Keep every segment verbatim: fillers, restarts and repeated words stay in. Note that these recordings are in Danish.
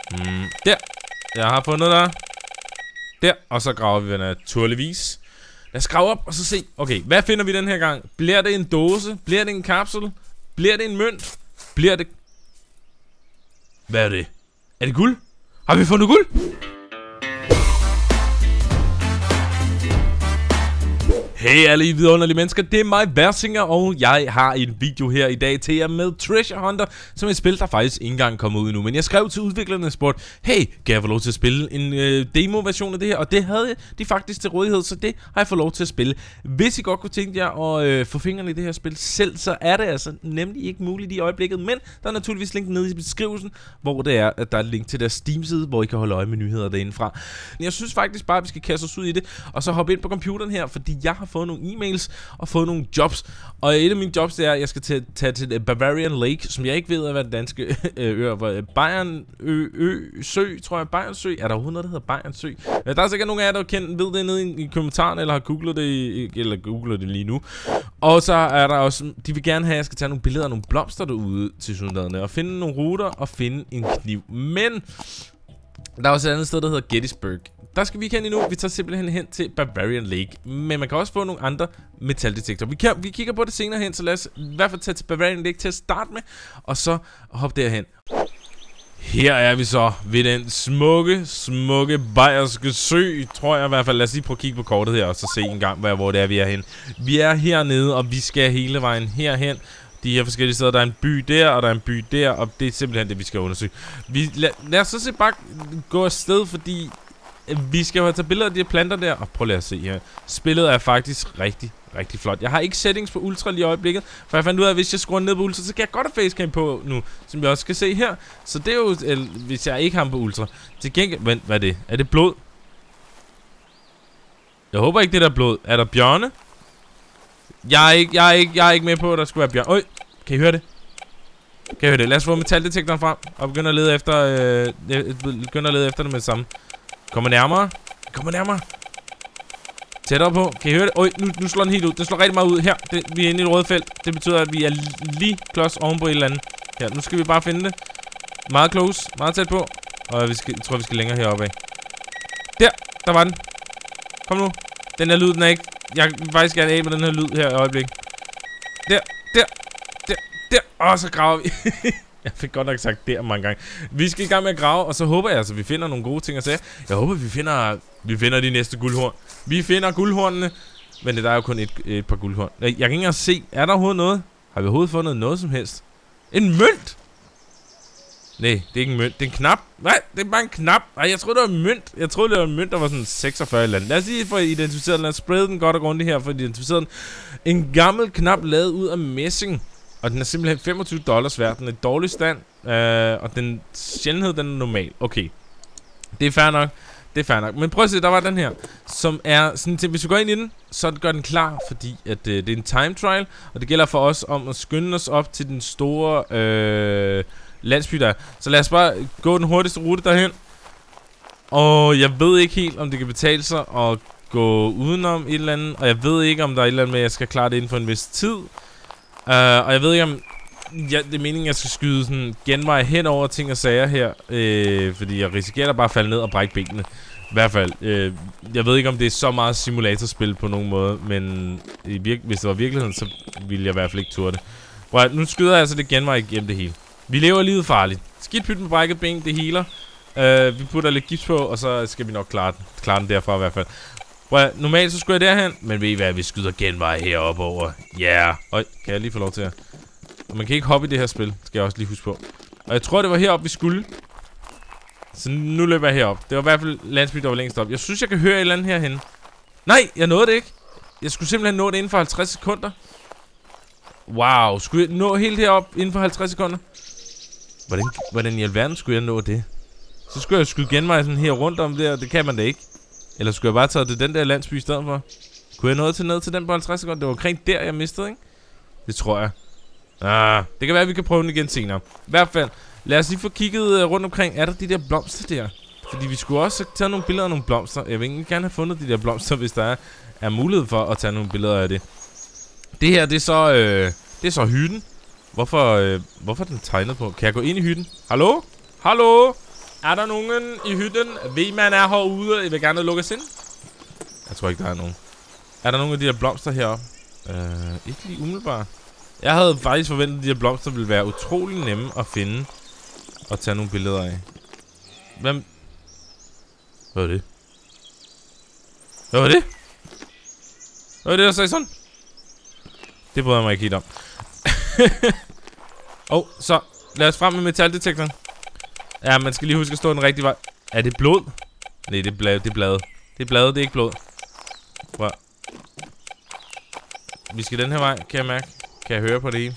Mm, der. Jeg har fundet der. Der. Og så graver vi naturligvis. Lad os grave op og så se. Okay, hvad finder vi den her gang? Bliver det en dåse? Bliver det en kapsel? Bliver det en mønt? Bliver det... Hvad er det? Er det guld? Har vi fundet guld? Hey alle I vidunderlige mennesker, det er mig, Versinger, og jeg har en video her i dag til jer med Treasure Hunter, som er et spil, der faktisk ikke engang er kommet ud endnu. Men jeg skrev til udviklerne og spurgte, hey, kan jeg få lov til at spille en øh, demo-version af det her? Og det havde de faktisk til rådighed, så det har jeg fået lov til at spille. Hvis I godt kunne tænke jer at øh, få fingrene i det her spil selv, så er det altså nemlig ikke muligt i øjeblikket. Men der er naturligvis link nede i beskrivelsen, hvor det er, at der er et link til deres Steam-side, hvor I kan holde øje med nyheder derindefra. Men jeg synes faktisk bare, at vi skal kaste os ud i det, og så hoppe ind på computeren her, fordi jeg har fået nogle e-mails og fået nogle jobs. Og et af mine jobs det er, at jeg skal tage til Bavarian Lake, som jeg ikke ved er, hvad den danske ø er. Bayern ø, ø, sø, tror jeg. Bayern sø. Er der overhovedet noget, der hedder Bayern sø? Der er sikkert nogle af jer, der kender, ved det nede i, i kommentarerne, eller har googlet det, i, eller googlet det lige nu. Og så er der også, de vil gerne have, at jeg skal tage nogle billeder af nogle blomster derude til synligheden, og finde nogle ruter og finde en kniv. Men der er også et andet sted, der hedder Gettysburg. Der skal vi ikke hen endnu. Vi tager simpelthen hen til Bavarian Lake. Men man kan også få nogle andre metaldetektorer. Vi, kan, vi kigger på det senere hen, så lad os i hvert fald tage til Bavarian Lake til at starte med. Og så hoppe derhen. Her er vi så ved den smukke, smukke bayerske sø, tror jeg i hvert fald. Lad os lige prøve at kigge på kortet her, og så se en gang, hvor det er, vi er hen. Vi er hernede, og vi skal hele vejen herhen. De her forskellige steder, der er en by der, og der er en by der, og det er simpelthen det, vi skal undersøge. Vi, lad, lad os så se bare gå afsted, fordi vi skal jo have taget billeder af de her planter der. Og prøv lige at se her. Spillet er faktisk rigtig, rigtig flot. Jeg har ikke settings på ultra lige i øjeblikket, for jeg fandt ud af, at hvis jeg skruer ned på ultra, så kan jeg godt have facecam på nu, som jeg også skal se her. Så det er jo, eller, hvis jeg ikke har ham på ultra. Til gengæld, vent, hvad er det? Er det blod? Jeg håber ikke, det der blod. Er der bjørne? Jeg er ikke, jeg er ikke, jeg er ikke med på, at der skulle være bjørn. Øj, kan I høre det? Kan I høre det? Lad os få metaldetektoren frem og begynde at lede efter, øh, begynde at lede efter det med det samme. Kommer nærmere. Kommer nærmere. Tættere på. Kan I høre det? Øj, nu, nu slår den helt ud. Den slår rigtig meget ud her. Det, vi er inde i et rødt felt. Det betyder, at vi er lige klods ovenpå et eller andet. Her, nu skal vi bare finde det. Meget close. Meget tæt på. Og vi skal, jeg tror, vi skal længere heroppe af. Der. Der var den. Kom nu. Den her lyd, den er ikke... Jeg vil faktisk gerne af med den her lyd her i øjeblikket. Der. Der. Der. Der. Og så graver vi. Jeg fik godt nok sagt der mange gange. Vi skal i gang med at grave, og så håber jeg altså, at vi finder nogle gode ting at sige. Jeg håber, vi finder, vi finder de næste guldhorn. Vi finder guldhornene, men det der er jo kun et, et par guldhorn. Jeg kan ikke engang se, er der overhovedet noget? Har vi overhovedet fundet noget som helst? En mønt? Nej, det er ikke en mønt. Det er en knap. Nej, det er bare en knap. Nej, jeg troede, det var en mønt. Jeg troede, det var en mønt, der var sådan seksogfyrre eller andet. Lad os lige få identificeret den. Lad os sprede den godt og grundigt her, for at identificere den. En gammel knap lavet ud af messing. Og den er simpelthen femogtyve dollars værd. Den er i dårlig stand. Øh, og den sjældenhed, den er normal. Okay. Det er fair nok. Det er fair nok. Men prøv at se, der var den her. Som er sådan til, hvis vi går ind i den, så gør den klar. Fordi at øh, det er en time trial. Og det gælder for os om at skynde os op til den store øh, landsby der. Så lad os bare gå den hurtigste rute derhen. Og jeg ved ikke helt, om det kan betale sig at gå udenom et eller andet. Og jeg ved ikke, om der er et eller andet med, at jeg skal klare det inden for en vis tid. Uh, og jeg ved ikke om ja, det er meningen, at jeg skal skyde sådan genvej hen over ting og sager her, øh, fordi jeg risikerer at bare falde ned og brække benene. I hvert fald. Øh, jeg ved ikke, om det er så meget simulatorspil på nogen måde, men i virke, hvis det var virkeligheden, så ville jeg i hvert fald ikke turde det. Prøv, nu skyder jeg altså det genvej igennem det hele. Vi lever livet farligt. Skidt pyt med brækket ben, det healer. Uh, vi putter lidt gips på, og så skal vi nok klare den, klare den derfra i hvert fald. Prøv, normalt så skulle jeg derhen, men ved I hvad, vi skyder genvej heroppe over. Ja. Yeah. Øj, kan jeg lige få lov til at... Og man kan ikke hoppe i det her spil, skal jeg også lige huske på. Og jeg tror, det var heroppe, vi skulle. Så nu løber jeg herop. Det var i hvert fald landsby, der var længst op. Jeg synes, jeg kan høre et eller andet herhen. Nej, jeg nåede det ikke. Jeg skulle simpelthen nå det inden for halvtreds sekunder. Wow, skulle jeg nå helt herop inden for halvtreds sekunder? Hvordan, hvordan i alverden skulle jeg nå det? Så skulle jeg skyde genvej sådan her rundt om det, og det kan man da ikke. Eller skulle jeg bare tage til den der landsby i stedet for? Kunne jeg nå til ned til den på halvtreds sekunder? Det var omkring der, jeg mistede, ikke? Det tror jeg. Ah, det kan være, at vi kan prøve den igen senere. I hvert fald, lad os lige få kigget uh, rundt omkring. Er der de der blomster der? Fordi vi skulle også tage nogle billeder af nogle blomster. Jeg vil egentlig gerne have fundet de der blomster, hvis der er, er mulighed for at tage nogle billeder af det. Det her, det er så, øh, det er så hytten. Hvorfor, øh, hvorfor er den tegnet på? Kan jeg gå ind i hytten? Hallo? Hallo? Er der nogen i hytten? Ved man er herude? Jeg vil gerne lukke os ind. Jeg tror ikke, der er nogen. Er der nogen af de her blomster heroppe? Øh, ikke lige umiddelbart. Jeg havde faktisk forventet, at de her blomster ville være utrolig nemme at finde og tage nogle billeder af. Hvem? Hvad var det? Hvad var det? Hvad var det, der sagde sådan? Det bryder jeg mig ikke helt om. Åh, oh, så lad os frem med metaldetektoren. Ja, man skal lige huske at stå den rigtige vej. Er det blod? Nej, det er blade. Det er blade. Det er blade, det er ikke blod. Wow. Vi skal den her vej, kan jeg mærke. Kan jeg høre på det hele?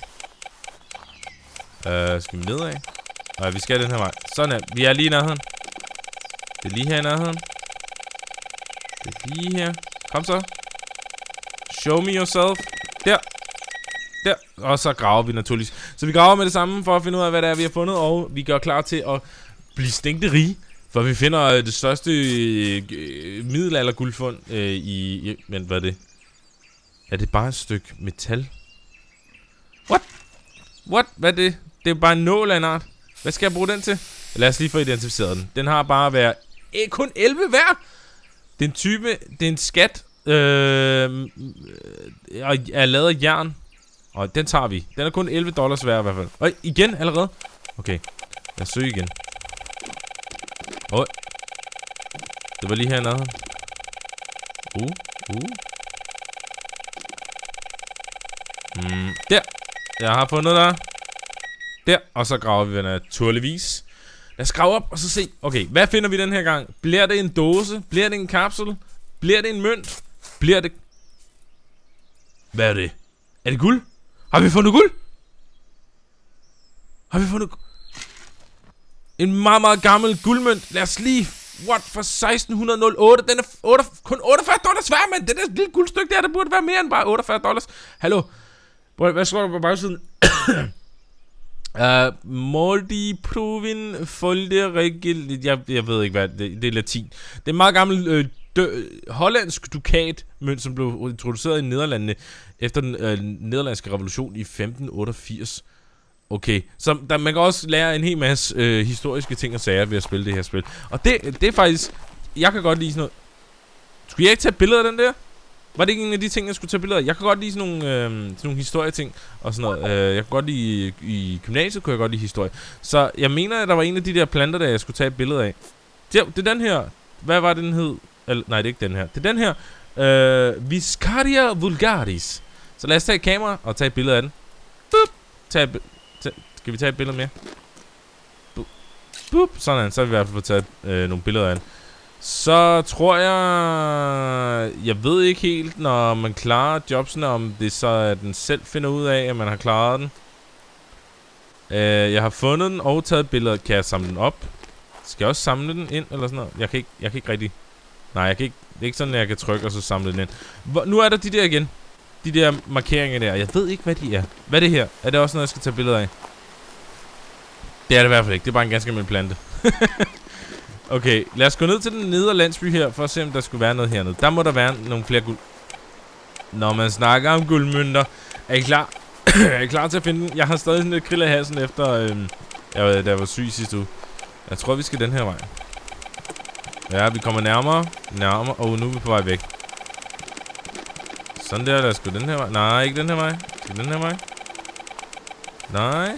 Uh, skal vi nedad? Nej, vi skal den her vej. Sådan er. Vi er lige i nærheden. Det er lige her i nærheden. Det er lige her. Kom så. Show me yourself. Der. Der. Og så graver vi naturligvis. Så vi graver med det samme for at finde ud af, hvad det er, vi har fundet. Og vi gør klar til at blive stinkte rige. For vi finder øh, det største øh, middelalderguldfund øh, i, i... Men hvad er det? Er det bare et stykke metal? What? What? Hvad er det? Det er bare en nål af en art. Hvad skal jeg bruge den til? Lad os lige få identificeret den. Den har bare været eh, kun elleve værd. Det er en type... Det er en skat. Øh, er lavet af jern. Og den tager vi. Den er kun elleve dollars værd i hvert fald. Og igen allerede. Okay. Lad os søge igen. Åh. Det var lige hernede. Uh. Uh. Mm, der. Jeg har fundet der. Der. Og så graver vi naturligvis. Lad os grave op og så se. Okay, hvad finder vi den her gang? Bliver det en dåse? Bliver det en kapsel? Bliver det en mønt? Bliver det... Hvad er det? Er det guld? Har vi fundet guld? Har vi fundet... En meget, meget gammel guldmønt. Lad os lige... What? Fra seksten nul otte. Den er otte, kun otteogfyrre dollars værd, mand. Det er et lille guldstykke der. Det burde være mere end bare otteogfyrre dollars. Hallo. Hvad står der på bagsiden? uh, Moldi Provin Folde Regel. Jeg, jeg ved ikke hvad. Det, det er latin. Det er en meget gammel... Øh, Dø, hollandsk dukatmønt, som blev introduceret i Nederlandene efter den øh, nederlandske revolution i femten otteogfirs. Okay, så der, man kan også lære en hel masse øh, historiske ting og sager ved at spille det her spil. Og det, det er faktisk... Jeg kan godt lide sådan noget... Skulle jeg ikke tage billeder af den der? Var det ikke en af de ting, jeg skulle tage billeder af? Jeg kan godt lide sådan nogle, øh, sådan nogle historieting og sådan noget. Øh, jeg kan godt lide... I gymnasiet kunne jeg godt lide historie. Så jeg mener, at der var en af de der planter, der jeg skulle tage et billede af. Det, det er den her... Hvad var den hed? Eller, nej, det er ikke den her. Det er den her. Øh, Viscaria vulgaris. Så lad os tage et kamera og tage et billede af den. Boop. Tag et, tag, skal vi tage et billede mere? Boop. Boop. Sådan, så har vi i hvert fald fået taget øh, nogle billeder af den. Så tror jeg... Jeg ved ikke helt, når man klarer jobsene, om det så at den selv finder ud af, at man har klaret den. Øh, jeg har fundet den og taget billeder. Kan jeg samle den op? Skal jeg også samle den ind, eller sådan noget? Jeg kan ikke, jeg kan ikke rigtig... Nej, jeg kan ikke... Det er ikke sådan, at jeg kan trykke og så samle den ind. Hvor, nu er der de der igen. De der markeringer der. Jeg ved ikke, hvad de er. Hvad er det her? Er det også noget, jeg skal tage billeder af? Det er det i hvert fald ikke. Det er bare en ganske almindelig plante. Okay, lad os gå ned til den nedre landsby her, for at se, om der skulle være noget hernede. Der må der være nogle flere guld... Når man snakker om guldmønter. Er I klar? Er I klar til at finde den? Jeg har stadig sådan lidt krill af halsen efter... Øhm, jeg, da jeg var syg sidste uge. Jeg tror, vi skal den her vej. Ja, vi kommer nærmere. Nærmere. Og oh, nu er vi på vej væk. Sådan der, lad os gå den her vej. Nej, ikke den her vej. Skal den her vej? Nej.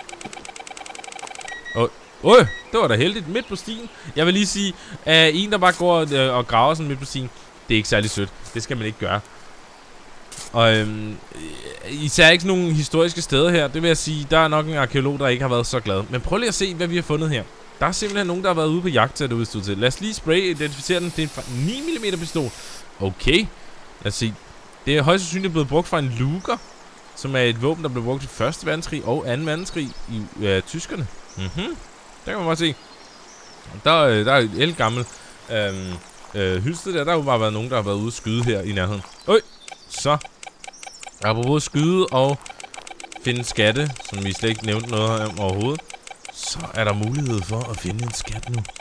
Åh, oh. oh, det var da heldigt. Midt på stien. Jeg vil lige sige, at en, der bare går og, øh, og graver sådan midt på stien, det er ikke særlig sødt. Det skal man ikke gøre. Og øhm, især ikke sådan nogle historiske steder her. Det vil jeg sige, der er nok en arkeolog, der ikke har været så glad. Men prøv lige at se, hvad vi har fundet her. Der er simpelthen nogen, der har været ude på jagt til at udstå til. Lad os lige spray identificere den. Det er en ni millimeter pistol. Okay. Lad os se. Det er højst sandsynligt blevet brugt fra en Luger, som er et våben, der blev brugt i første verdenskrig og anden verdenskrig i øh, tyskerne. Mhm. Der kan man bare se. Der, øh, der er et elgammel øh, øh, hylsted der. Der har jo bare været nogen, der har været ude at skyde her i nærheden. Øj. Så. Apropos skyde og finde skatte, som vi slet ikke nævnte noget om overhovedet. Så er der mulighed for at finde en skat nu.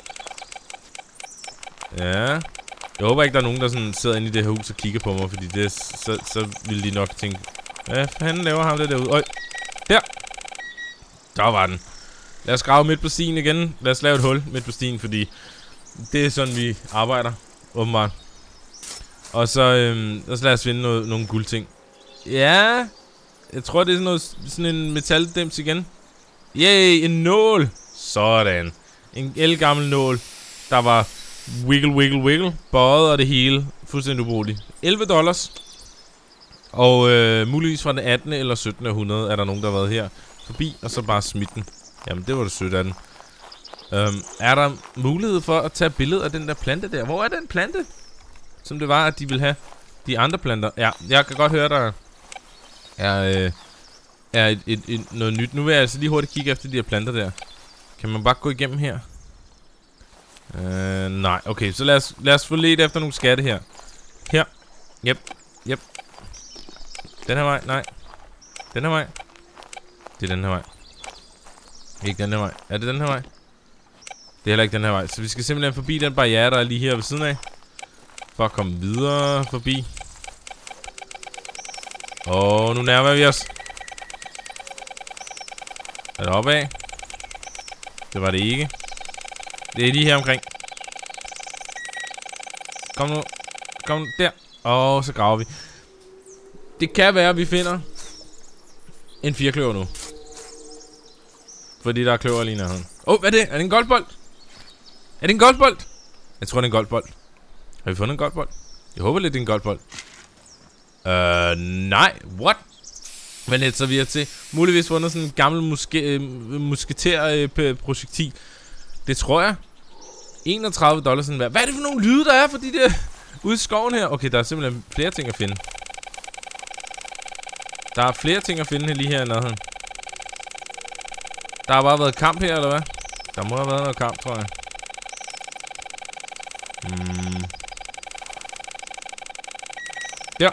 Ja. Jeg håber ikke, der er nogen, der sådan sidder inde i det her hus og kigger på mig, fordi det, så, så ville de nok tænke, hvad fanden laver ham det derude? Øj. Der. Der var den. Lad os grave midt på stien igen. Lad os lave et hul midt på stien, fordi det er sådan, vi arbejder, åbenbart. Og så, øhm, så lad os finde noget, nogle guldting. Ja, jeg tror, det er sådan, noget, sådan en metaldims igen. Yay, en nål. Sådan. En elgammel nål, der var wiggle, wiggle, wiggle. Bøjet og det hele. Fuldstændig ubrugeligt. elleve dollars. Og øh, muligvis fra den attende eller syttende århundrede er der nogen, der har været her forbi, og så bare smidt den. Jamen, det var det sødt af den. Øhm, er der mulighed for at tage billeder af den der plante der? Hvor er den plante? Som det var, at de vil have de andre planter. Ja, jeg kan godt høre, der er, øh, er et, et, et, noget nyt. Nu vil jeg altså lige hurtigt kigge efter de her planter der. Kan man bare gå igennem her? Øh, nej, okay, så lad os, lad os få let efter nogle skatte her. Her. Yep, yep. Den her vej, nej. Den her vej. Det er den her vej. Ikke den her vej. Er det den her vej? Det er heller ikke den her vej. Så vi skal simpelthen forbi den barriere, der er lige her ved siden af. For at komme videre forbi. Og nu nærmer vi os. Er det opad? Det var det ikke. Det er lige her omkring. Kom nu. Kom nu. Der. Og så graver vi. Det kan være, at vi finder en firekløver nu. Fordi der er kløver lige nærheden. Åh, oh, hvad er det? Er det en golfbold? Er det en golfbold? Jeg tror, det er en golfbold. Har vi fundet en golfbold? Jeg håber lidt, det er en golfbold. Øh, uh, nej. What? Men det så vi har til muligvis fundet sådan en gammel muske, øh, musketer-projektil. Øh, det tror jeg. enogtredive dollars sådan værd. Hvad er det for nogle lyde, der er for de der ude i skoven her? Okay, der er simpelthen flere ting at finde. Der er flere ting at finde lige her i nærheden. Der har bare været kamp her, eller hvad? Der må have været noget kamp, tror jeg. Hmm. Der.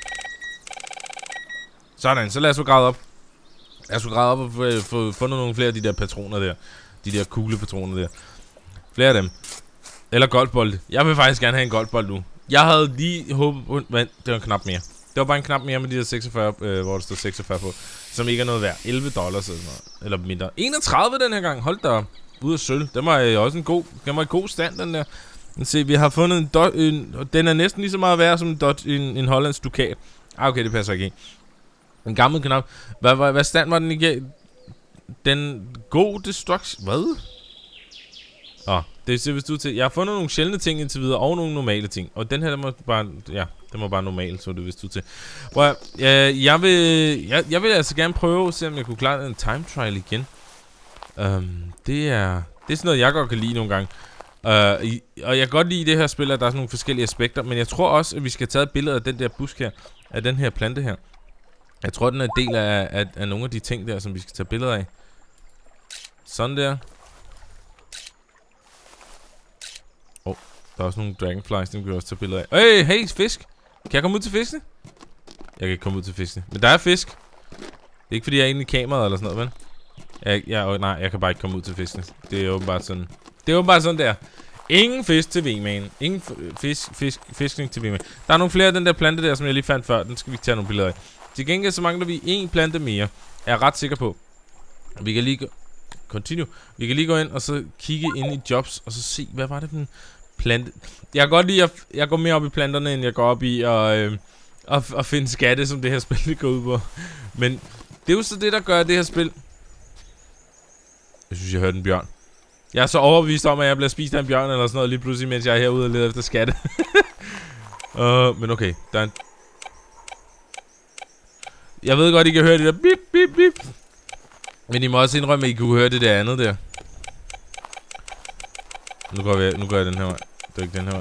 Sådan, så lad os få gravet op. Lad os få gravet op og få, få fundet nogle flere af de der patroner der. De der kuglepatroner der. Flere af dem. Eller golfbolde. Jeg vil faktisk gerne have en golfbold nu. Jeg havde lige håbet... Men det var en knap mere. Det var bare en knap mere med de der seksogfyrre, øh, hvor der står seksogfyrre på. Som ikke er noget værd. elleve dollars eller noget. Eller mindre. enogtredive den her gang. Hold da op. Ude af sølv. Den var øh, også en god... Den var en god stand, den der. Se, vi har fundet en dot... En, den er næsten lige så meget værd som en, dot, en, en hollandsk dukat. Ah, okay, det passer ikke. En gammel knap. Hvad, hvad, hvad stand var den ikke? Den god destruction... Hvad? Åh, oh, det ser vist ud til. Jeg har fundet nogle sjældne ting indtil videre, og nogle normale ting. Og den her, den må bare, ja, den må bare normalt, så det vist ud til. Hvor jeg, jeg vil, jeg, jeg vil altså gerne prøve at se, om jeg kunne klare en time trial igen. Um, det er, det er sådan noget, jeg godt kan lide nogle gange. Uh, i, og jeg kan godt lide det her spil, at der er sådan nogle forskellige aspekter. Men jeg tror også, at vi skal tage et billede af den der busk her, af den her plante her. Jeg tror, den er en del af, af, af nogle af de ting der, som vi skal tage billeder af. Sådan der. Der er også nogle dragonflies, dem kan vi også tage billeder af. Hey, hey, fisk! Kan jeg komme ud til fiskene? Jeg kan ikke komme ud til fiskene. Men der er fisk. Det er ikke fordi jeg er inde i kameraet eller sådan noget, vel? Jeg, jeg, nej, jeg kan bare ikke komme ud til fiskene. Det er åbenbart sådan. Det er åbenbart sådan der. Ingen fisk til V-man. Ingen fisk, fisk, fiskning til V-man. Der er nogle flere af den der plante der, som jeg lige fandt før. Den skal vi tage nogle billeder af. Til gengæld så mangler vi en plante mere. Er jeg ret sikker på. Vi kan lige gå... Continue. Vi kan lige gå ind og så kigge ind i jobs. Og så se, hvad var det for en... Plante. Jeg kan godt lide, at jeg går mere op i planterne, end jeg går op i at, øh, at, at finde skatte, som det her spil går ud på. Men det er jo så det, der gør det her spil. Jeg synes, jeg hørte en bjørn. Jeg er så overbevist om, at jeg bliver spist af en bjørn eller sådan noget lige pludselig, mens jeg er herude og leder efter skatte. uh, men okay, der er en... Jeg ved godt, I kan høre det der bip, bip, bip. Men I må også indrømme, at I kunne høre det der andet der. Nu går, vi, nu går jeg den her vej. Det er ikke den her vej.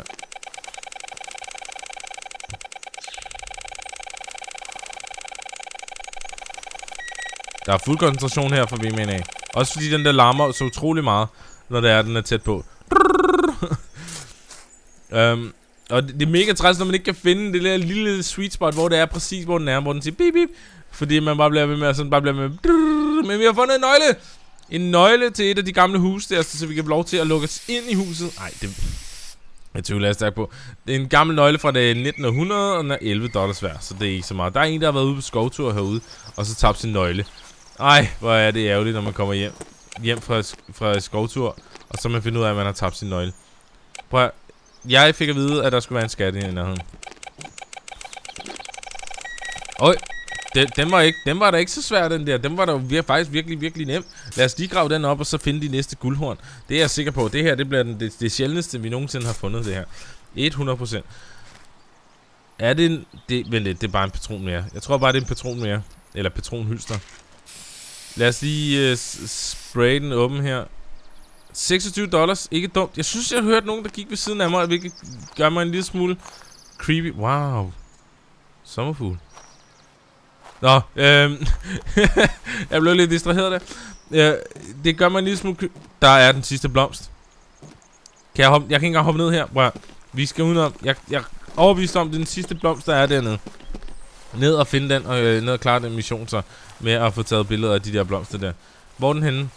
Der er fuld koncentration her for V-man af. Også fordi den der larmer så utrolig meget, når det er, den er tæt på. um, og det, det er mega træls, når man ikke kan finde det der lille sweet spot, hvor det er præcis, hvor den er, hvor den siger bip bip. Fordi man bare bliver ved med at sådan bare bliver med. Men vi har fundet en nøgle! En nøgle til et af de gamle huse der, så vi kan få lov til at lukke os ind i huset. Nej, det... Jeg tvivler jeg stærkt på. Det er en gammel nøgle fra det nittende århundrede, og den er elleve dollars værd, så det er ikke så meget. Der er en, der har været ude på skovtur herude, og så tabt sin nøgle. Ej, hvor er det ærgerligt, når man kommer hjem. hjem fra, fra skovtur, og så man finder ud af, at man har tabt sin nøgle. Prøv at, jeg fik at vide, at der skulle være en skat i nærheden. Øj, den, den, var ikke, den var da ikke så svær, den der. Den var da vir faktisk virkelig, virkelig nem. Lad os lige grave den op, og så finde de næste guldhorn. Det er jeg sikker på. Det her, det bliver den, det, det sjældneste, vi nogensinde har fundet, det her. hundrede procent. Er det en... Det, vel lidt, det er bare en patron mere. Jeg tror bare, det er en patron mere. Eller patronhylster. Lad os lige uh, spraye den åben her. seksogtyve dollars, ikke dumt. Jeg synes, jeg har hørt nogen, der gik ved siden af mig, hvilket gør mig en lille smule creepy. Wow. Sommerfugl. Nå, øhm. jeg blev lidt distraheret der. Øh, det gør mig en lille smule creepy. Der er den sidste blomst. Kan jeg hoppe? Jeg kan ikke engang hoppe ned her. Bro. Vi skal udenom. Jeg, jeg er overbevist om, det er den sidste blomst, der er dernede. Ned og finde den, og øh, ned og klare den mission så. Med at få taget billeder af de der blomster der. Hvor er den henne?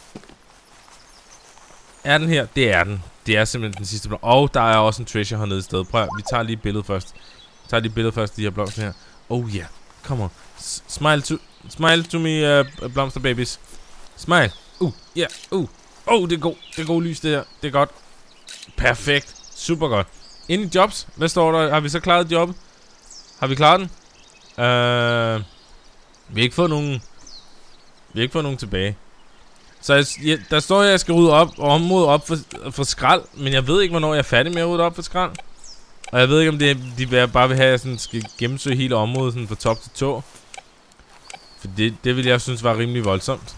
Er den her? Det er den. Det er simpelthen den sidste blomst. Og der er også en treasure hernede i stedet. Prøv at, vi tager lige billedet først. Vi tager lige billedet først, de her blomster her. Oh yeah. Come on. S smile to, smile to me, uh, blomster babies. Smile. Uh, yeah, uh. Oh, det er god. Det er god lys, det her. Det er godt. Perfekt. Super godt. Ind i jobs. Hvad står der? Har vi så klaret jobbet? Har vi klaret den? Uh, vi har ikke fået nogen... Vi har ikke fået nogen tilbage. Så jeg, jeg, der står, at jeg skal rydde op og område op for, for skrald. Men jeg ved ikke, hvornår jeg er færdig med at rydde op for skrald. Og jeg ved ikke, om det, de bare vil have, at jeg sådan skal gennemsøge hele området sådan fra top til tå. For det, det vil jeg synes var rimelig voldsomt.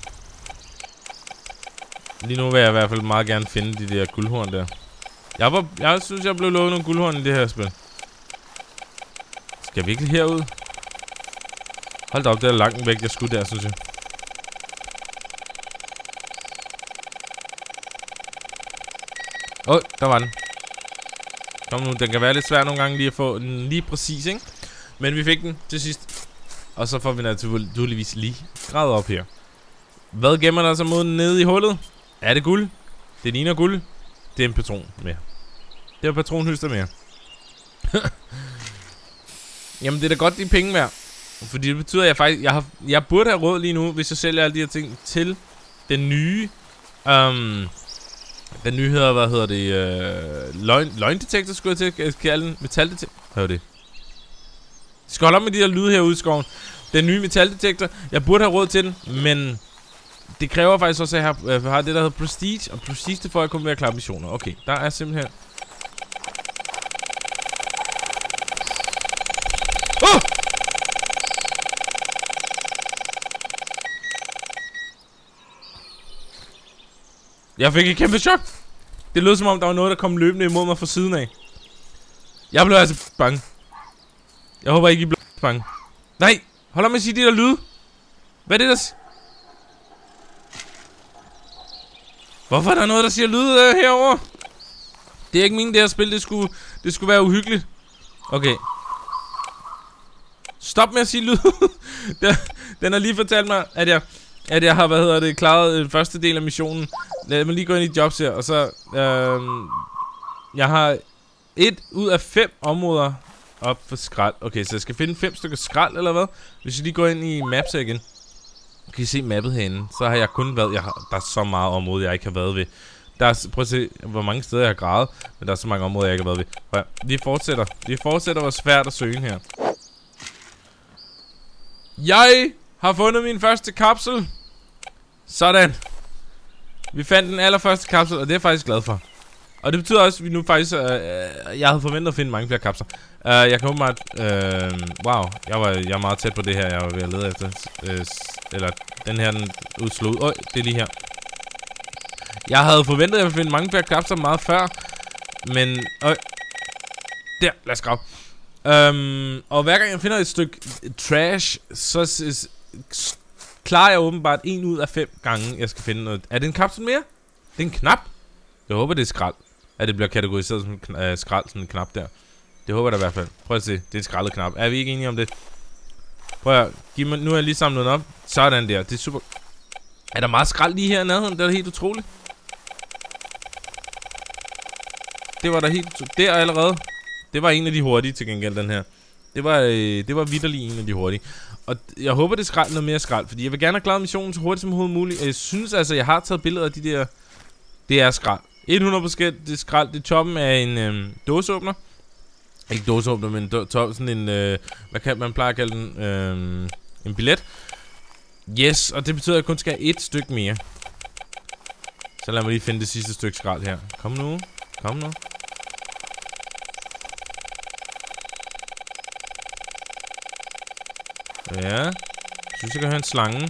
Lige nu vil jeg i hvert fald meget gerne finde de der guldhorn der. Jeg, var, jeg synes, jeg blev lovet nogle guldhorn i det her spil. Skal jeg virkelig herud? Hold da op, det er langt væk, jeg skulle der, synes jeg. Åh, oh, der var den. Kom nu, den kan være lidt svær nogle gange lige at få den lige præcis, ikke? Men vi fik den til sidst. Og så får vi naturligvis lige gravet op her. Hvad gemmer der så mod den nede i hullet? Er det guld? Det ligner guld. Det er en patron mere. Det er patronhylster mere. Jamen det er da godt de penge værd. Fordi det betyder at jeg faktisk jeg, har, jeg burde have råd lige nu, hvis jeg sælger alle de her ting til den nye um, den nye hedder, hvad hedder det, uh, løgn, løgndetektor skulle jeg til at kalde den. Metaldetektor. Hør det. Jeg skal holde op med de der lyde herude i skoven. Den nye metaldetektor. Jeg burde have råd til den, men det kræver faktisk også, at jeg har, jeg har det, der hedder Prestige. Og Prestige, det får jeg kun ved at klare missioner. Okay, der er simpelthen... Oh! Jeg fik et kæmpe chok. Det lød som om, der var noget, der kom løbende imod mig fra siden af. Jeg blev altså bange. Jeg håber ikke, I blev bange. Nej, hold op med at sige de der lyde. Hvad er det, der... Hvorfor er der noget, der siger lyd uh, herover? Det er ikke min, det her spil. Det skulle, det skulle være uhyggeligt. Okay. Stop med at sige lyd. Den har lige fortalt mig, at jeg, at jeg har, hvad hedder det, klaret den første del af missionen. Lad mig lige gå ind i jobs her. Og så, øhm, jeg har et ud af fem områder op for skrald. Okay, så jeg skal finde fem stykker skrald, eller hvad? Hvis jeg lige går ind i maps her igen. Kan I se mappet herinde? Så har jeg kun været... Jeg har, der er så meget område, jeg ikke har været ved. Der er, prøv at se, hvor mange steder jeg har gravet. Men der er så mange områder, jeg ikke har været ved. Ja, vi fortsætter. Vi fortsætter, hvor svært at søge her. Jeg har fundet min første kapsel. Sådan. Vi fandt den allerførste kapsel, og det er jeg faktisk glad for. Og det betyder også, at vi nu faktisk... Øh, jeg havde forventet at finde mange flere kapsler. Uh, jeg kan åbenbart... Øh, wow, jeg, var, jeg er meget tæt på det her, jeg var ved at lede efter. Øh, eller den her, den udslog ud. Øj, det er lige her. Jeg havde forventet, at jeg ville finde mange flere kapsler meget før. Men... Øj. Der, lad os grave. Um, og hver gang jeg finder et stykke trash, så s s klarer jeg åbenbart en ud af fem gange, jeg skal finde noget. Er det en kapsel mere? Det er en knap. Jeg håber, det er skrald. At det bliver kategoriseret som uh, skrald, sådan en knap der. Det håber jeg da i hvert fald. Prøv at se, det er en skraldet knap. Er vi ikke enige om det? Prøv at give mig, nu har jeg lige samlet den op. Sådan der, det er super. Er der meget skrald lige her i nærheden? Det er helt utroligt. Det var da helt... Der allerede. Det var en af de hurtige til gengæld, den her. Det var, øh, det var vitterlig en af de hurtige. Og jeg håber, det skrald noget mere skrald, fordi jeg vil gerne have klaret missionen så hurtigt som overhovedet muligt. Jeg synes altså, jeg har taget billeder af de der... Det er skrald. hundrede procent det er skrald. Det er toppen af en øh, dåseåbner. Ikke dåseåbner, men top, sådan en... Øh, hvad kan man pleje at kalde den? Øh, en billet. Yes, og det betyder, at jeg kun skal have et stykke mere. Så lad mig lige finde det sidste stykke skrald her. Kom nu. Kom nu. Ja. Jeg synes, jeg kan høre en slange.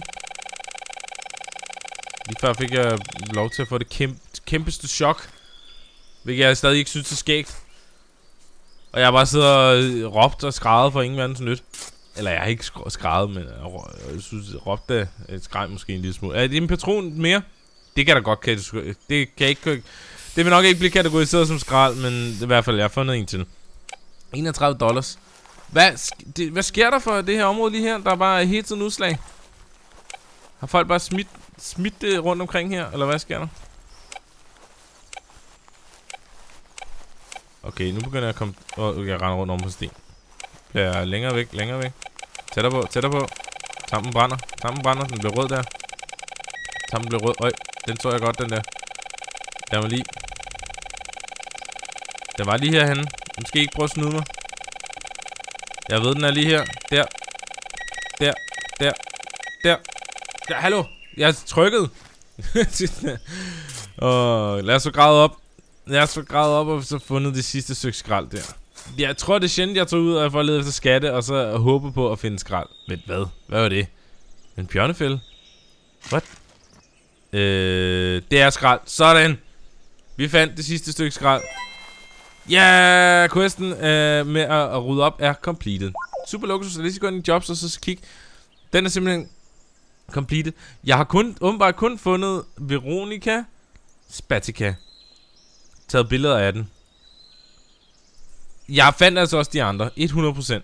Lige før fik jeg lov til at få det kæmpe, kæmpeste chok. Hvilket jeg stadig ikke synes er skægt. Og jeg har bare siddet og råbt og skrædet for ingen verdens nyt. Eller jeg har ikke skrædet, men jeg synes, jeg råbte et skræd måske en lille smule. Er det en patron mere? Det kan da godt kategorisere. Det kan ikke... Det vil nok ikke blive kategoriseret som skrald, men i hvert fald, jeg har fundet en til. enogtredive dollars. Hvad, det, hvad sker der for det her område lige her? Der er bare hele tiden udslag. Har folk bare smidt, smidt det rundt omkring her? Eller hvad sker der? Okay, nu begynder jeg at komme... Åh, oh, jeg render rundt om på sten. Jeg er længere væk, længere væk. Tættere på, tættere på. Tampen brænder, tampen brænder. Den bliver rød der. Tampen bliver rød. Øj, den så jeg godt, den der. Lad mig lige. Den var lige herhenne. Nu skal I ikke prøve at snyde mig. Jeg ved, den er lige her. Der. Der. Der. Der. Der. Hallo. Jeg er trykket. Og lad os så græde op. Lad os så græde op og så fundet det sidste stykke skrald der. Jeg tror, det er sjældent, jeg tager ud og får ledet efter skatte, og så håber på at finde skrald. Men hvad? Hvad var det? En bjørnefælde? What? Øh, det er skrald. Sådan. Vi fandt det sidste stykke skrald. Ja, yeah, questen øh, med at, at rydde op er completed. Super luksus. Så lige så gå ind i jobs og så kig. Den er simpelthen completed. Jeg har kun, åbenbart kun fundet Veronica Spatica. Taget billeder af den. Jeg fandt altså også de andre. hundrede procent.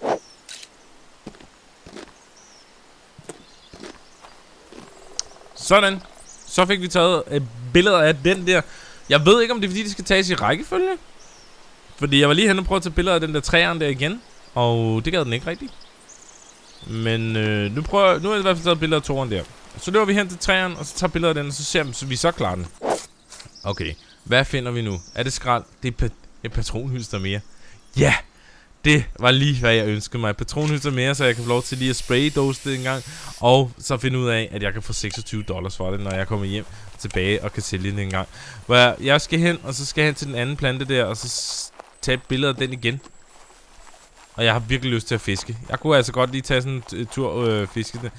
Sådan. Så fik vi taget øh, billeder af den der. Jeg ved ikke, om det er fordi, de skal tages i rækkefølge. Fordi jeg var lige henne og prøvede at tage billeder af den der træerne der igen. Og det gad den ikke rigtigt. Men øh, nu prøver nu har jeg i hvert fald taget billeder af toren der. Så løber vi hen til træerne, og så tager billeder af den, og så ser vi, så vi så klarer den. Okay, hvad finder vi nu? Er det skrald? Det er pa et patronhylster mere. Ja! Yeah! Det var lige, hvad jeg ønskede mig. Patronhylster mere, så jeg kan få lov til lige at spraydose det en gang. Og så finde ud af, at jeg kan få seksogtyve dollars for det, når jeg kommer hjem tilbage og kan sælge det en gang. Hvor jeg, jeg skal hen, og så skal jeg hen til den anden plante der, og så tage et billede af den igen. Og jeg har virkelig lyst til at fiske. Jeg kunne altså godt lige tage sådan en tur og øh, fiske det.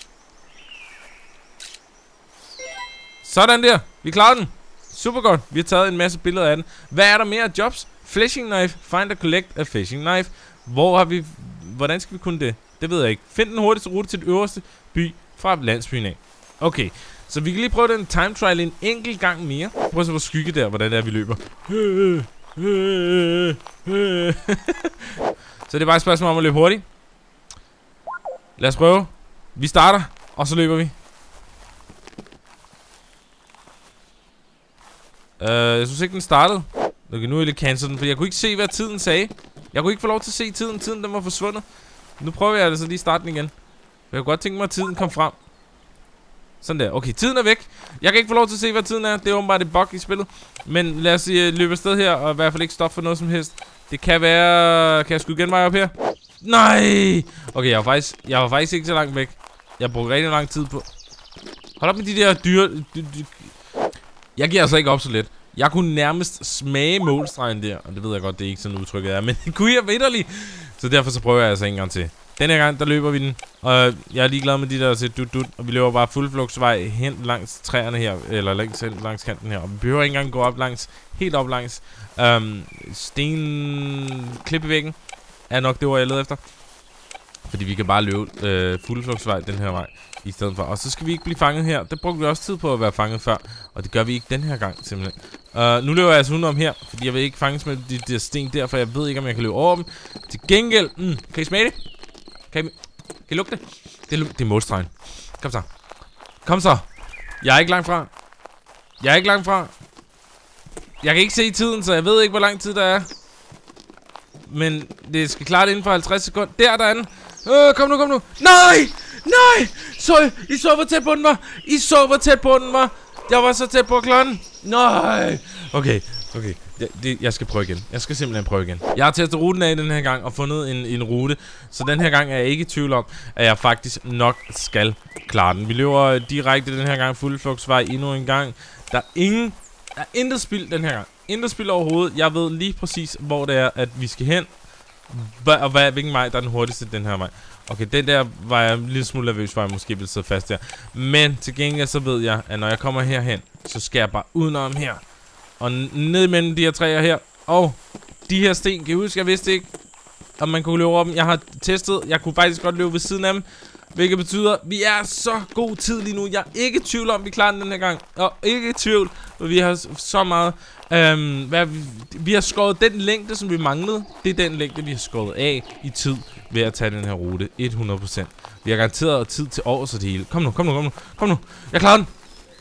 Sådan der! Vi klarede den! Super godt. Vi har taget en masse billeder af den. Hvad er der mere af jobs? Fishing knife. Find and collect a fishing knife. Hvor har vi... Hvordan skal vi kunne det? Det ved jeg ikke. Find den hurtigste rute til den øverste by fra landsbyen af. Okay. Så vi kan lige prøve den time trial en enkelt gang mere. Prøv at se på skygge der, hvordan det er, vi løber. Så det er bare et spørgsmål om at løbe hurtigt. Lad os prøve. Vi starter, og så løber vi. Uh, jeg synes ikke, den startede. Okay, nu er jeg lidt cancel den, for jeg kunne ikke se, hvad tiden sagde. Jeg kunne ikke få lov til at se tiden. Tiden, den var forsvundet. Nu prøver jeg altså lige at starte den igen. Jeg kunne godt tænke mig, at tiden kom frem. Sådan der. Okay, tiden er væk. Jeg kan ikke få lov til at se, hvad tiden er. Det er åbenbart et bug i spillet. Men lad os uh, løbe afsted her, og i hvert fald ikke stoppe for noget som helst. Det kan være... Kan jeg skyde genvej op her? Nej! Okay, jeg var faktisk, jeg var faktisk ikke så langt væk. Jeg brugte rigtig lang tid på... Hold op med de der dyre... Jeg giver altså ikke op så let. Jeg kunne nærmest smage målstregen der. Og det ved jeg godt, det er ikke sådan udtrykket er. Men det kunne jeg vitterligt. Så derfor så prøver jeg altså en gang til. Den her gang, der løber vi den. Og jeg er ligeglad med de der til dut dut. Og vi løber bare fuldflugtsvej hen langs træerne her. Eller langs, langs kanten her. Og vi behøver ikke engang gå op langs. Helt op langs. Um, sten... Klippevæggen er nok det ord, jeg leder efter. Fordi vi kan bare løbe øh, fuldflugtsvej den her vej i stedet for. Og så skal vi ikke blive fanget her. Det brugte vi også tid på at være fanget før. Og det gør vi ikke den her gang simpelthen. uh, Nu løber jeg altså udenom her, fordi jeg vil ikke fanges med de der sten der. For jeg ved ikke, om jeg kan løbe over dem. Til gengæld, mm, kan I smage det? Kan I, kan I lugte det? Det er, det er målstregen. Kom så. Kom så. Jeg er ikke langt fra. Jeg er ikke langt fra. Jeg kan ikke se tiden, så jeg ved ikke, hvor lang tid der er. Men det skal klare det inden for halvtreds sekunder. Der, der er den. Øh, kom nu, kom nu. Nej! Nej! Så, I så hvor tæt på den var. I så hvor tæt på den var. Jeg var så tæt på at klare den. Nej! Okay, okay. Det, det, jeg skal prøve igen. Jeg skal simpelthen prøve igen. Jeg har testet ruten af den her gang og fundet en, en rute. Så den her gang er jeg ikke i tvivl om, at jeg faktisk nok skal klare den. Vi løber direkte den her gang fuldflugtsvej endnu en gang. Der er ingen... Der er intet spild den her gang. Intet spild overhovedet. Jeg ved lige præcis, hvor det er, at vi skal hen. Og hvad, hvilken vej der er den hurtigste, den her vej. Okay, den der var jeg en lille smule nervøs for, at jeg måske ville sidde fast der. Men til gengæld så ved jeg, at når jeg kommer herhen, så skal jeg bare udenom her. Og ned mellem de her træer her. Og de her sten, kan I huske, jeg vidste ikke, om man kunne løbe over dem. Jeg har testet, jeg kunne faktisk godt løbe ved siden af dem. Hvilket betyder, at vi er så god tid lige nu. Jeg er ikke i tvivl om, at vi klarer den den her gang. Og ikke i tvivl, for vi har så meget... Øhm, hvad, vi, vi har skåret den længde, som vi manglede. Det er den længde, vi har skåret af i tid ved at tage den her rute. hundrede procent. Vi har garanteret tid til års og det hele. Kom nu, kom nu, kom nu. Kom nu. Jeg klarer den.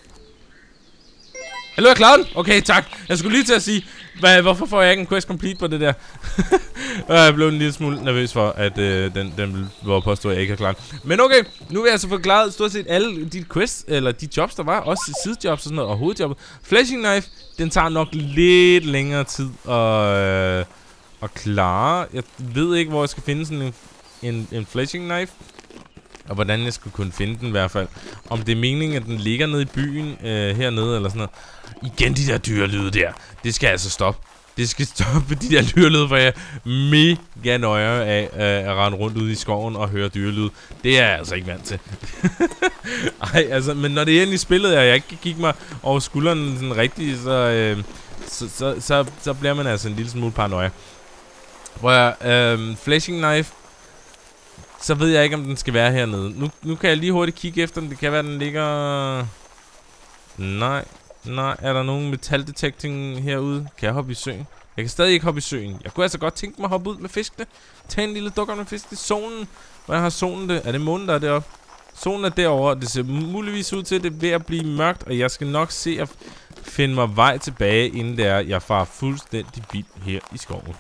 Hallo, jeg klarer den? Okay, tak. Jeg skulle lige til at sige, hvad, hvorfor får jeg ikke en quest complete på det der? Jeg blev en lille smule nervøs for, at øh, den, den var påstået, at jeg ikke har klaret den. Men okay, nu er jeg altså forklaret stort set alle de quests, eller de jobs, der var. Også sidejobs og sådan noget, og hovedjobbet. Flashing knife, den tager nok lidt længere tid at, øh, at klare. Jeg ved ikke, hvor jeg skal finde sådan en, en, en flashing knife. Og hvordan jeg skulle kunne finde den i hvert fald. Om det er meningen, at den ligger nede i byen, øh, hernede eller sådan noget. Igen de der dyrelyde der. Det skal altså stoppe. Det skal stoppe de der dyrelyde, for jeg er mega nøje af øh, at rende rundt ude i skoven og høre dyrelyde. Det er jeg altså ikke vant til. Ej, altså, men når det endelig spillede, og jeg ikke kan kigge mig over skulderen sådan rigtigt, så, øh, så, så, så, så bliver man altså en lille smule paranoia. Hvor jeg, øh, flashing knife, så ved jeg ikke, om den skal være hernede. Nu, nu kan jeg lige hurtigt kigge efter den. Det kan være, den ligger... Nej, nej. Er der nogen metaldetekting herude? Kan jeg hoppe i søen? Jeg kan stadig ikke hoppe i søen. Jeg kunne altså godt tænke mig at hoppe ud med fiskene. Tag en lille dukker med fisk i solen. Hvordan har solen det? Er det månen, der er deroppe? Solen er derovre. Det ser muligvis ud til, at det er ved at blive mørkt. Og jeg skal nok se at finde mig vej tilbage, inden det er, jeg farer fuldstændig vild her i skoven.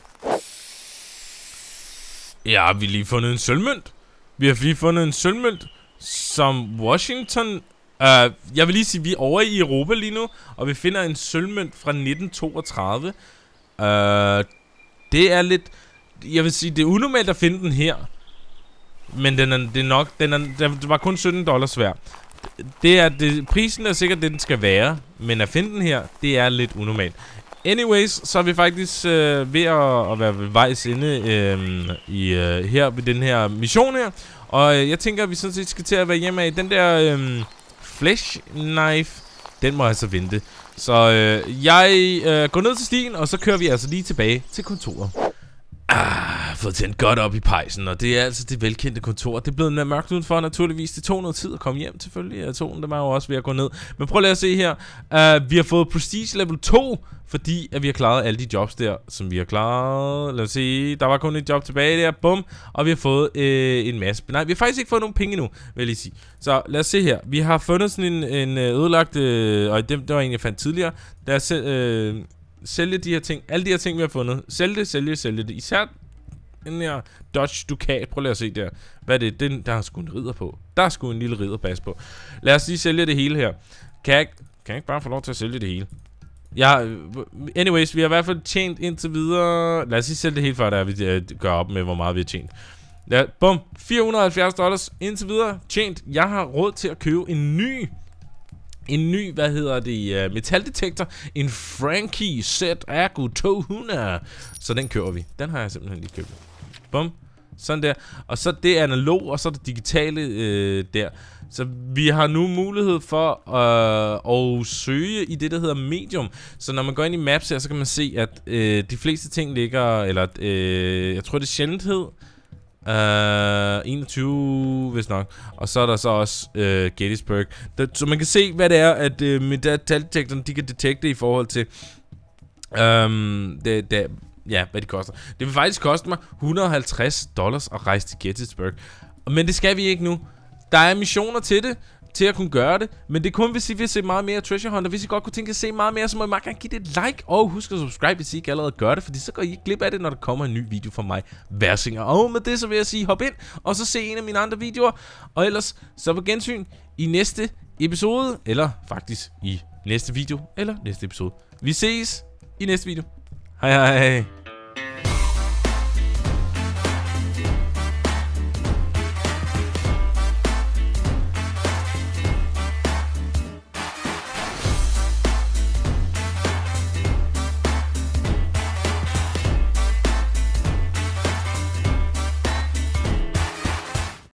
Ja, vi har lige fundet en sølvmønt. Vi har lige fundet en sølvmønt, som Washington... Uh, jeg vil lige sige, vi er over i Europa lige nu, og vi finder en sølvmønt fra nitten toogtredive. Uh, det er lidt... Jeg vil sige, det er unormalt at finde den her. Men den er, det er nok... Den er, det var kun sytten dollars værd. Det er, det, prisen er sikkert det, den skal være. Men at finde den her, det er lidt unormalt. Anyways, så er vi faktisk øh, ved at, at være ved vejs inde øh, i, øh, her ved den her mission her. Og øh, jeg tænker, at vi sådan set skal til at være hjemme af. Den der øh, flash knife, den må altså vente. Så øh, jeg øh, går ned til stien, og så kører vi altså lige tilbage til kontoret. Ah, fået tændt godt op i pejsen, og det er altså det velkendte kontor. Det er blevet mørkt udenfor, naturligvis. Det tog noget tid at komme hjem, selvfølgelig. Jeg tog den, der var jo også ved at gå ned. Men prøv lige at se her. Uh, vi har fået Prestige level to, fordi at vi har klaret alle de jobs der, som vi har klaret. Lad os se, der var kun et job tilbage der. Bum. Og vi har fået øh, en masse. Nej, vi har faktisk ikke fået nogen penge endnu, vil jeg lige sige. Så lad os se her. Vi har fundet sådan en, en ødelagt, øh, og det, det var en, jeg fandt tidligere. Der er øh, sælge de her ting. Alle de her ting, vi har fundet. Sælge det, sælge det, sælge det. Især den her Dodge Ducat. Prøv lige at se der. Hvad er det? Den, der er sgu en ridder på. Der er sgu en lille ridderbas på. Lad os lige sælge det hele her. Kan jeg, kan jeg ikke bare få lov til at sælge det hele? Ja, anyways, vi har i hvert fald tjent indtil videre. Lad os lige sælge det hele, før der vi gør op med, hvor meget vi har tjent. Ja, bum. fire hundrede og halvfjerds dollars indtil videre tjent. Jeg har råd til at købe en ny... En ny, hvad hedder det, uh, metaldetektor. En Frankie Z Ergo to hundrede. Så den køber vi. Den har jeg simpelthen lige købt. Bum. Sådan der. Og så det er analog, og så det digitale øh, der. Så vi har nu mulighed for øh, at søge i det, der hedder Medium. Så når man går ind i Maps her, så kan man se, at øh, de fleste ting ligger, eller øh, jeg tror det er sjældenthed. Uh, enogtyve, hvis nok. Og så er der så også uh, Gettysburg. Der, så man kan se, hvad det er, at uh, metaldetektoren, de kan detekte i forhold til um, det, det, ja, hvad det koster. Det vil faktisk koste mig et hundrede og halvtreds dollars at rejse til Gettysburg. Men det skal vi ikke nu. Der er missioner til det. til at kunne gøre det. Men det er kun, hvis I vil se meget mere Treasure Hunt. Og hvis I godt kunne tænke at se meget mere, så må I meget gerne give det et like. Og husk at subscribe, hvis I ikke allerede gør det. Fordi så går I ikke glip af det, når der kommer en ny video fra mig hver singer. Og med det så vil jeg sige, hop ind og så se en af mine andre videoer. Og ellers så på gensyn i næste episode. Eller faktisk i næste video. Eller næste episode. Vi ses i næste video. Hej hej.